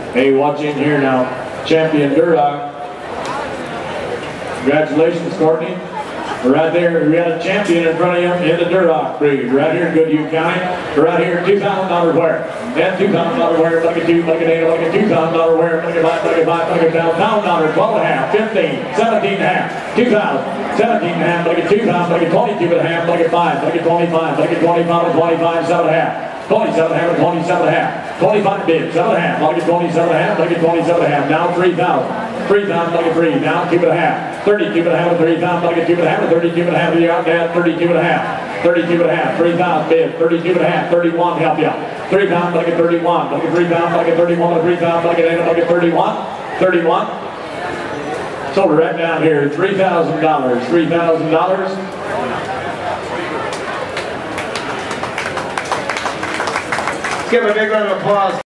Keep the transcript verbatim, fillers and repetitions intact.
Hey, watch in here now. Champion Duroc. Congratulations, Courtney. Right there, we got a champion in front of you in the Duroc breed. Right here in Goodhue County. Right here, two thousand dollar wear. And two thousand dollar wear, like a two, like a eight, like a two thousand dollar wear, like a five, like a five, like a down, pound dollar, twelve and a half, fifteen, seventeen and a half, two thousand, seventeen and a half, like a two thousand, like a twenty-two and a half, like a five, like a twenty-five, like a twenty-five, twenty-five, seven and a half, twenty-seven and a half, twenty-seven and a half, twenty-five bid, seven and a half, like a twenty-seven and a half, like a twenty-seven and a half, now three thousand, three thousand, like a three, now two and a half, thirty-two and a half, three thousand, like a two and a half, thirty-two and a half, you're out there, thirty-two and a half, thirty-two and a half, three thousand bid, thirty-two and a half, thirty-one, help you out. three thousand, like a thirty-one, like a three thousand, like a thirty-one, like a three thousand, like a eight, like a thirty-one, thirty-one. So we're right down here, three thousand dollars, three thousand dollars. Give a big round of applause.